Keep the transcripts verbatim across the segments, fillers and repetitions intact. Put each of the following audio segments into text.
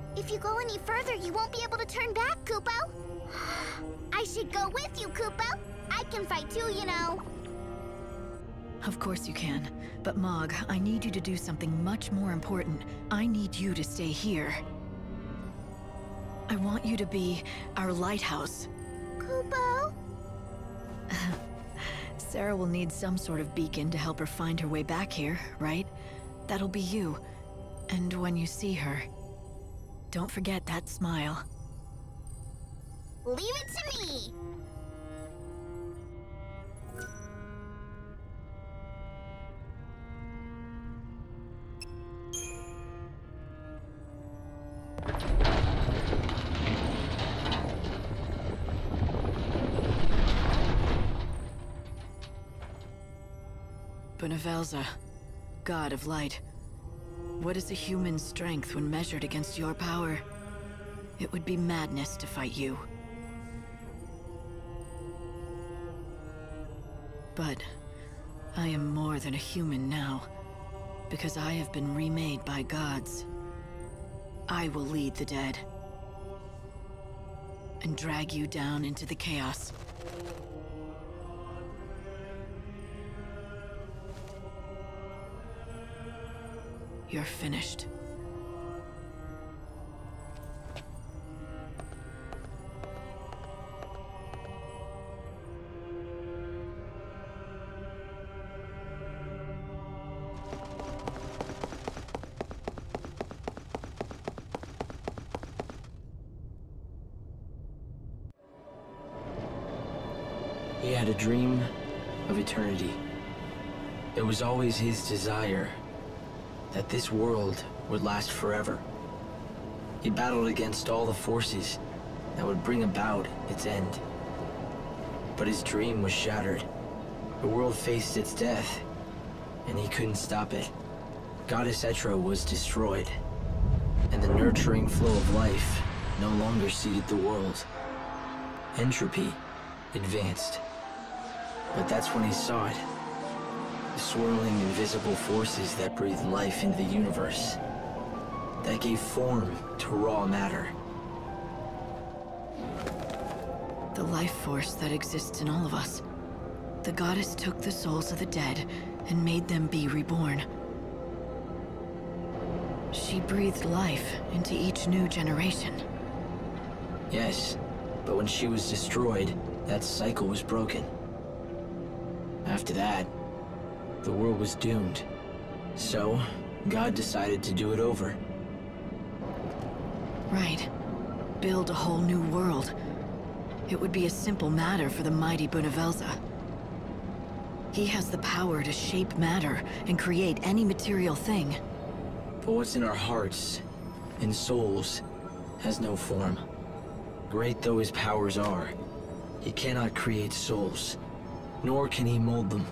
If you go any further, you won't be able to turn back, Kupo. I should go with you, Kupo. I can fight too, you know. Of course you can. But Mog, I need you to do something much more important. I need you to stay here. I want you to be our lighthouse. Kupo? Sarah will need some sort of beacon to help her find her way back here, right? That'll be you. And when you see her, don't forget that smile. Leave it to me! Benevelza, God of Light. What is a human's strength when measured against your power? It would be madness to fight you. But I am more than a human now, because I have been remade by gods. I will lead the dead, and drag you down into the chaos. You're finished. He had a dream of eternity. It was always his desire that this world would last forever. He battled against all the forces that would bring about its end. But his dream was shattered. The world faced its death, and he couldn't stop it. Goddess Etra was destroyed, and the nurturing flow of life no longer seeded the world. Entropy advanced. But that's when he saw it. The swirling, invisible forces that breathed life into the universe. That gave form to raw matter. The life force that exists in all of us. The goddess took the souls of the dead and made them be reborn. She breathed life into each new generation. Yes, but when she was destroyed, that cycle was broken. After that, the world was doomed. So, God decided to do it over. Right. Build a whole new world. It would be a simple matter for the mighty Benevelza. He has the power to shape matter and create any material thing. But what's in our hearts and souls has no form. Great though his powers are, he cannot create souls, nor can he mold them.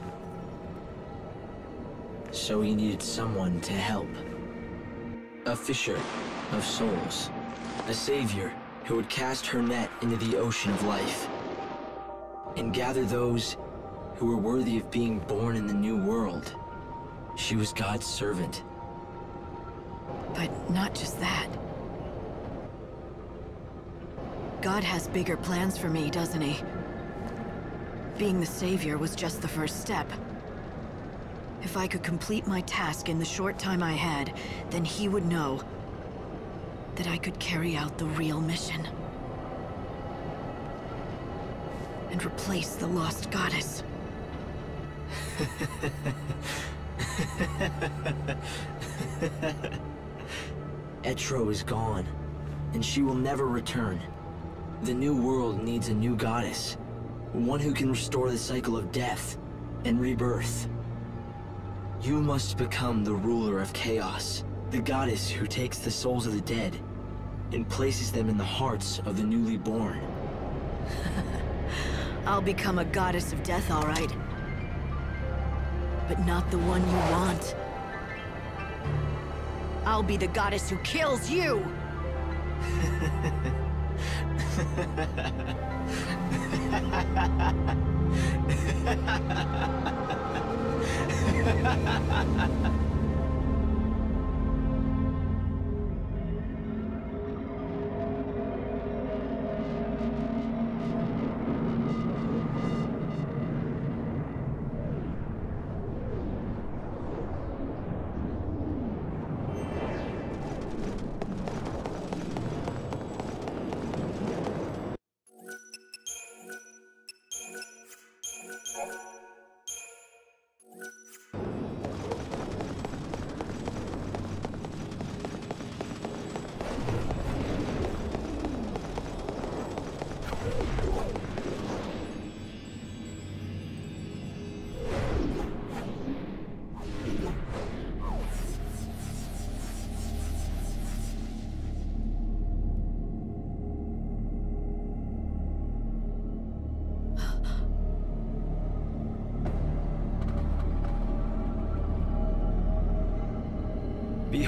So he needed someone to help. A fisher of souls. A savior who would cast her net into the ocean of life. And gather those who were worthy of being born in the new world. She was God's servant. But not just that. God has bigger plans for me, doesn't he? Being the savior was just the first step. If I could complete my task in the short time I had, then he would know that I could carry out the real mission. And replace the lost goddess. Etro is gone, and she will never return. The new world needs a new goddess. One who can restore the cycle of death and rebirth. You must become the ruler of chaos, the goddess who takes the souls of the dead and places them in the hearts of the newly born. I'll become a goddess of death, all right. But not the one you want. I'll be the goddess who kills you!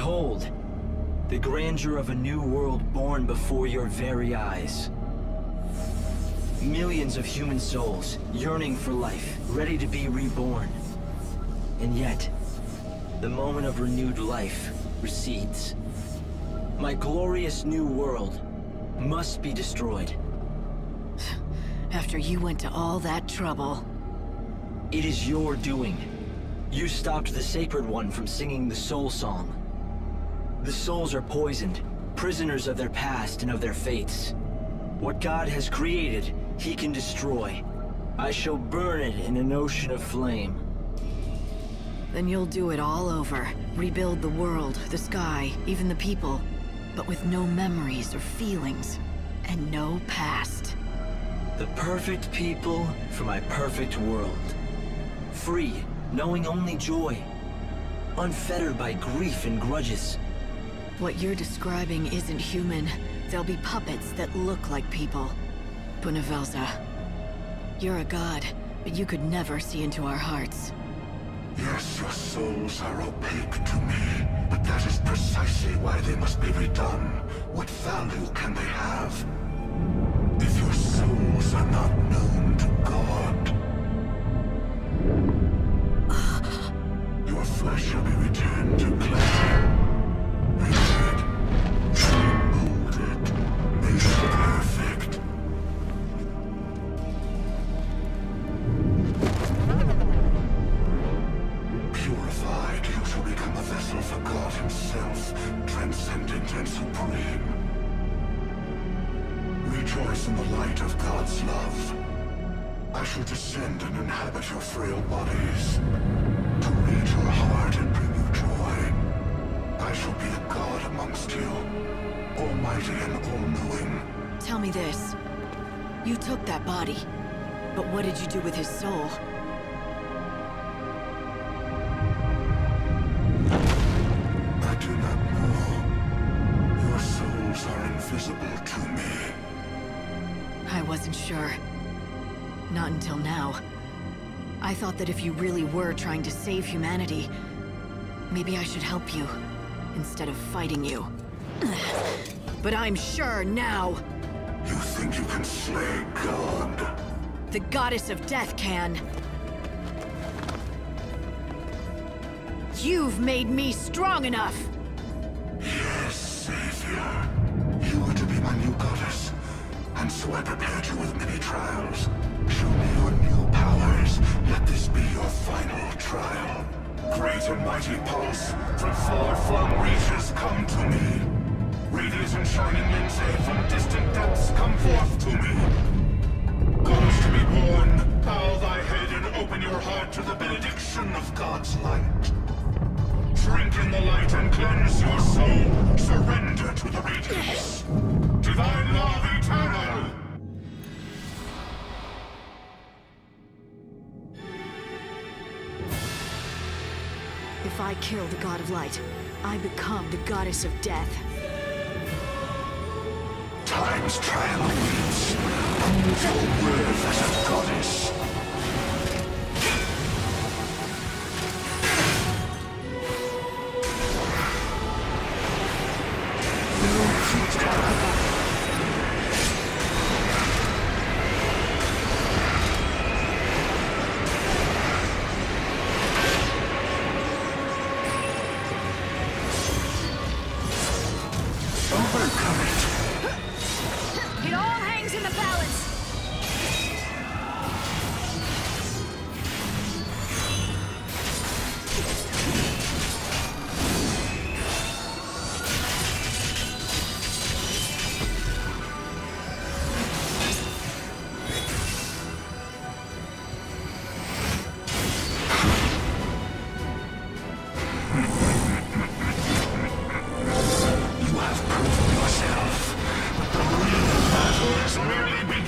Behold, the grandeur of a new world born before your very eyes. Millions of human souls, yearning for life, ready to be reborn. And yet, the moment of renewed life recedes. My glorious new world must be destroyed. After you went to all that trouble. It is your doing. You stopped the Sacred One from singing the Soul Song. The souls are poisoned, prisoners of their past and of their fates. What God has created, He can destroy. I shall burn it in an ocean of flame. Then you'll do it all over. Rebuild the world, the sky, even the people. But with no memories or feelings. And no past. The perfect people for my perfect world. Free, knowing only joy. Unfettered by grief and grudges. What you're describing isn't human. They'll be puppets that look like people. Punavelza, you're a god, but you could never see into our hearts. Yes, your souls are opaque to me, but that is precisely why they must be redone. What value can they have? If your souls are not known to God, your flesh shall be returned to clay. Renewed, remolded, made perfect. Purified, you shall become a vessel for God Himself, transcendent and supreme. Rejoice in the light of God's love. I shall descend and inhabit your frail bodies, to read your heart and bring you joy. I shall be a god amongst you, almighty and all-knowing. Tell me this. You took that body, but what did you do with his soul? I do not know. Your souls are invisible to me. I wasn't sure. Not until now. I thought that if you really were trying to save humanity, maybe I should help you, instead of fighting you. But I'm sure now! You think you can slay God? The goddess of death can. You've made me strong enough! Yes, Savior. You were to be my new goddess, and so I prepared you with many trials. Show me your new powers. Let this be your final trial. Great and mighty pulse, from far-flung reaches come to me. Radiant and shining lindsay from distant depths come forth to me. Goddess to be born, bow thy head and open your heart to the benediction of God's light. Drink in the light and cleanse your soul. Surrender to the radiance. Divine love eternal. If I kill the god of light, I become the goddess of death. Time's trial awaits. Prove your worth as a goddess. Overcome it. It all hangs in the balance! You have proven yourself, but the real battle is merely beginning.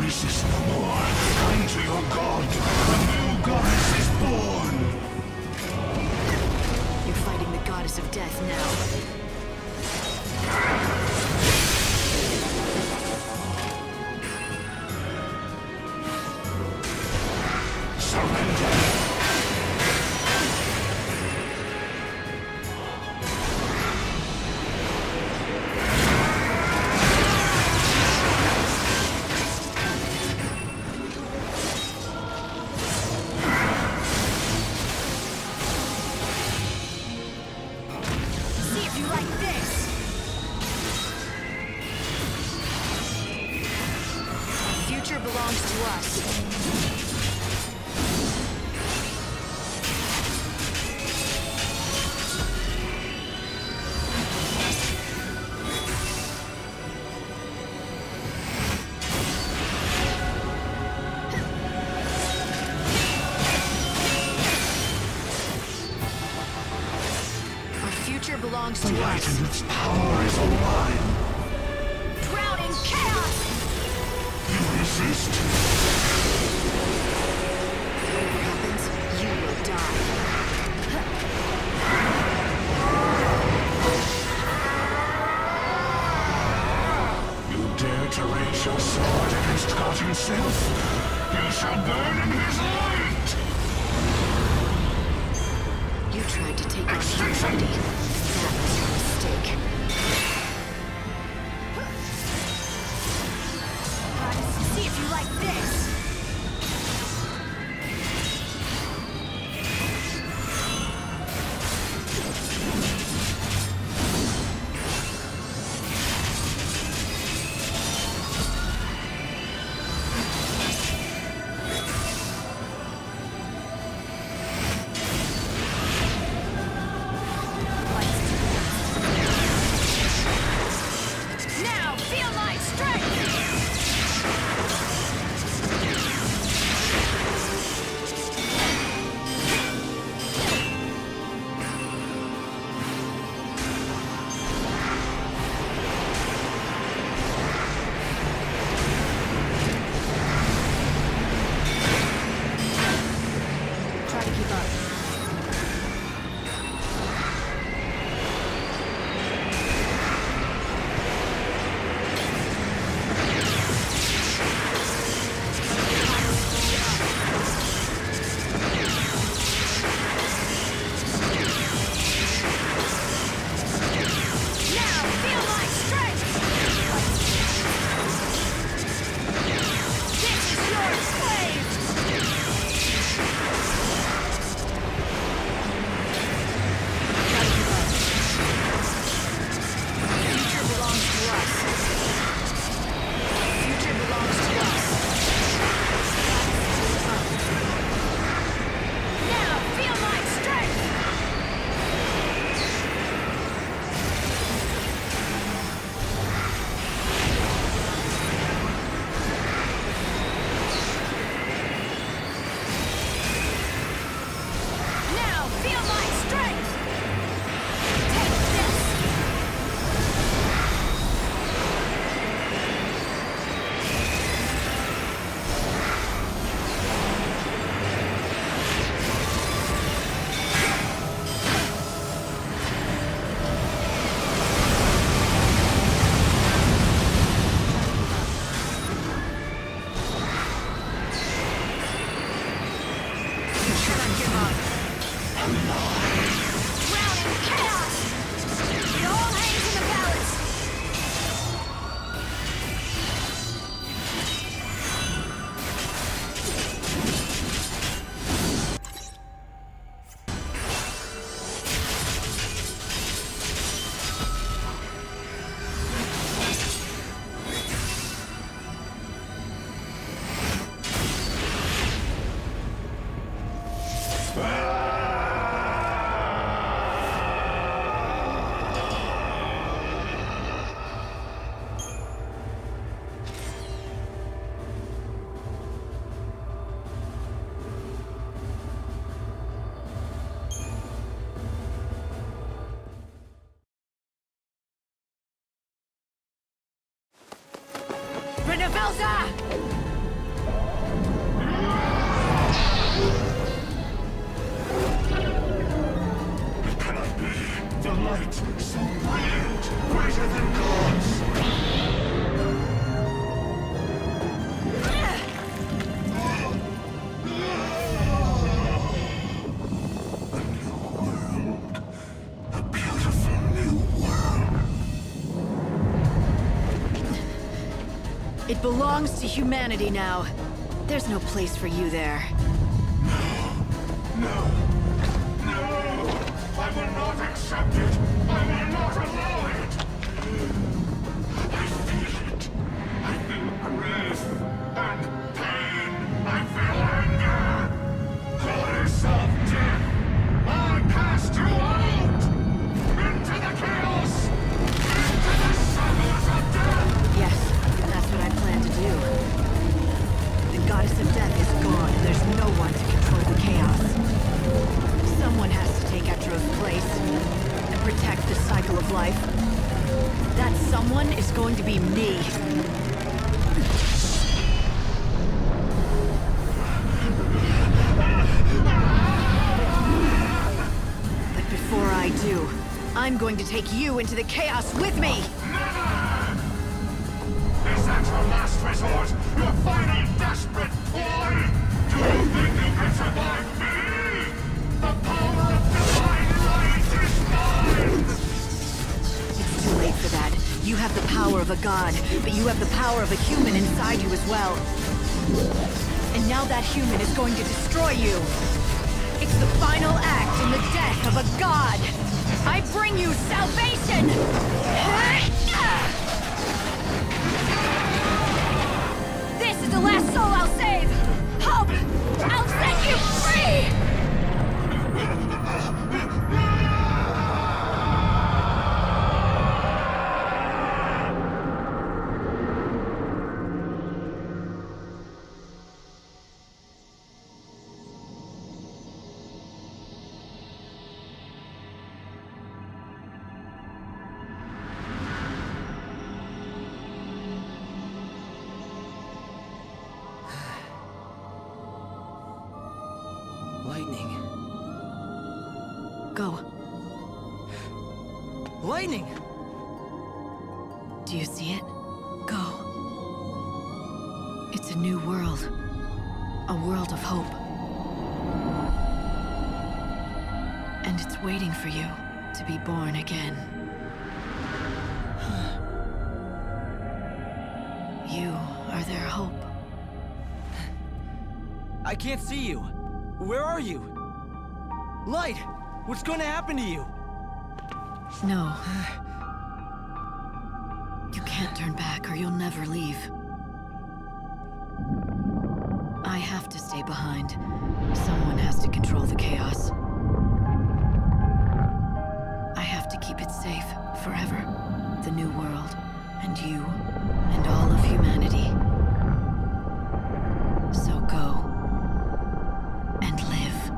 resist no more. Come to your god. A new goddess is born. You're fighting the goddess of death now. Belongs to us. Our future belongs to us. The light and its power is all mine. Drowning chaos! You resist? Whatever happens, you will die. You dare to raise your sword against God himself? You shall burn in his light! You tried to take on humanity. That was your mistake. See if you like this! Now, feel my strength! Try to keep up. Now, feel my strength! This is your slave! Future belongs to us. Future belongs to us. Now, feel my strength! Now, feel my strength! Take this! You cannot give up. Drowning chaos! It all hangs in the balance! Renevelza! light, so brilliant, greater than gods. A new world. A beautiful new world. It belongs to humanity now. There's no place for you there. No, no, I will not accept it. I will not allow it. I feel it. I feel grief and pain. I feel anger. Goddess of death, I cast you out into the chaos, into the shadows of death. Yes, that's what I plan to do. The goddess of death is gone, and there's no one to control the chaos. Someone has to take Etro's place and protect the cycle of life. That someone is going to be me. But before I do, I'm going to take you into the chaos with me! Never! Is that your last resort? Your final desperate ploy? Do you think you can survive me? The power of divine light is mine! It's too late for that. You have the power of a god, but you have the power of a human inside you as well. And now that human is going to destroy you. It's the final act in the death of a god. I bring you salvation! This is the last soul I'll save! Hope! I'll set you free! Lightning. Go. Lightning! Do you see it? Go. It's a new world. A world of hope. And it's waiting for you to be born again. You are their hope. I can't see you. Where are you? Light! What's going to happen to you? No. You can't turn back or you'll never leave. I have to stay behind. Someone has to control the chaos. I have to keep it safe forever. The new world, and you, and all of humanity. So go. And live.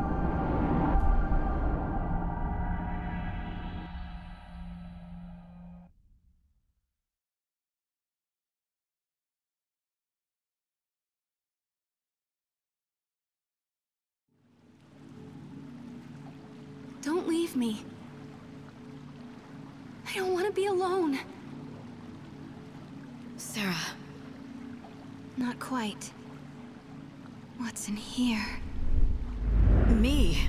Don't leave me. I don't want to be alone. Sarah. Not quite. What's in here? Me?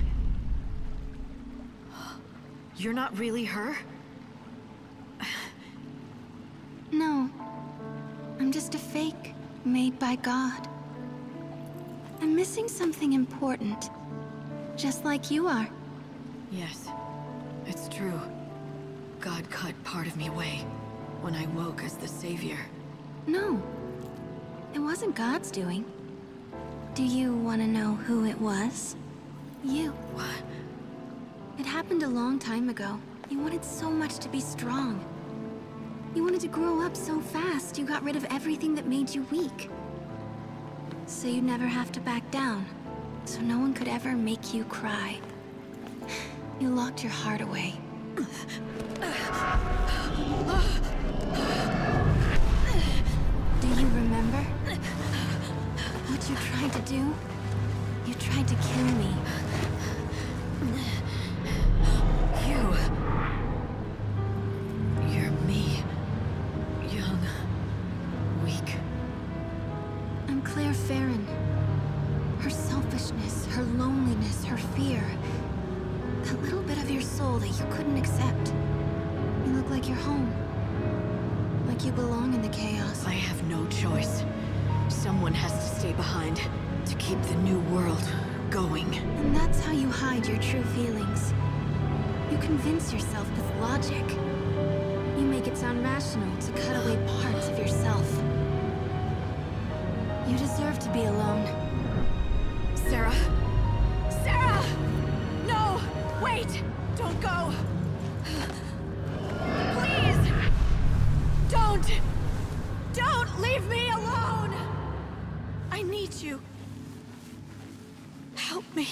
You're not really her? No. I'm just a fake, made by God. I'm missing something important. Just like you are. Yes, it's true. God cut part of me away when I woke as the Savior. No. It wasn't God's doing. Do you want to know who it was? You. What? It happened a long time ago. You wanted so much to be strong. You wanted to grow up so fast, you got rid of everything that made you weak. So you'd never have to back down. So no one could ever make you cry. You locked your heart away. Do you remember? What you tried to do? You tried to kill me. You... I'm Claire Farron. Her selfishness, her loneliness, her fear. That little bit of your soul that you couldn't accept. You look like you're home. Like you belong in the chaos. I have no choice. Someone has to stay behind to keep the new world going. And that's how you hide your true feelings. You convince yourself with logic. You make it sound rational to cut away parts of yourself. You deserve to be alone. Sarah? Sarah! No! Wait! Don't go! Please! Don't! Don't leave me alone! I need you. Help me.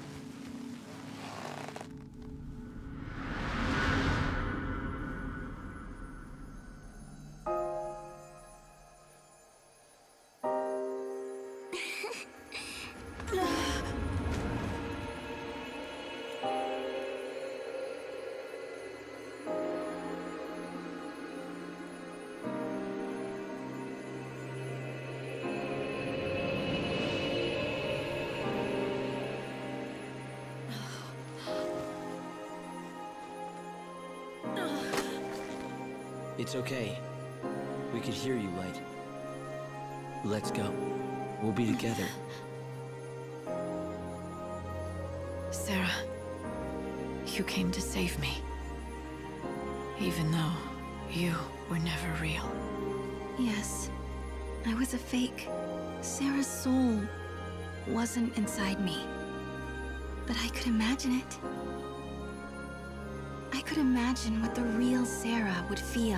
It's okay. We could hear you, Light. Let's go. We'll be together. Sarah, you came to save me. Even though you were never real. Yes, I was a fake. Sarah's soul wasn't inside me. But I could imagine it. I could imagine what the real Sarah would feel.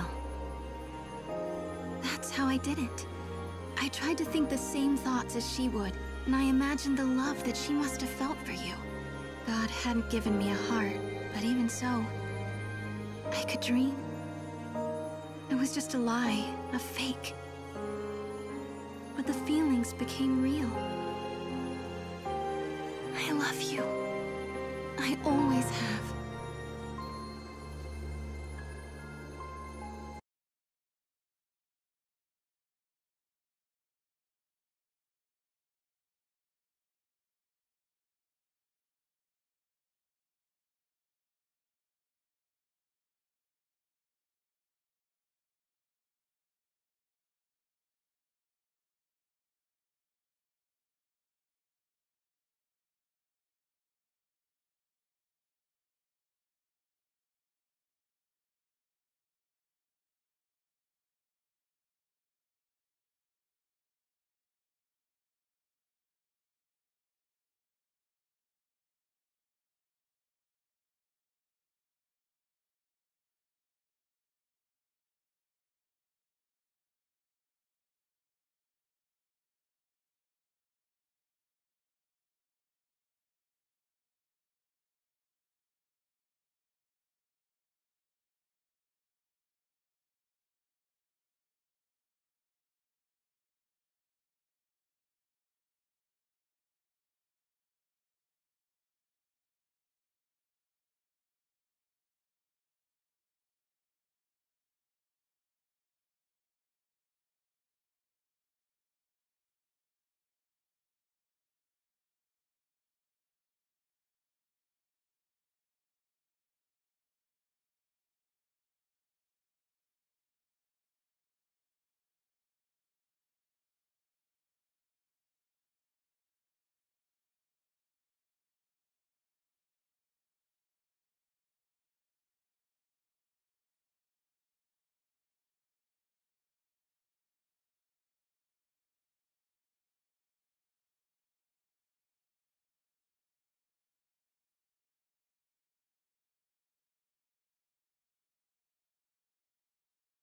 That's how I did it. I tried to think the same thoughts as she would, and I imagined the love that she must have felt for you. God hadn't given me a heart, but even so, I could dream. It was just a lie, a fake. But the feelings became real. I love you. I always have.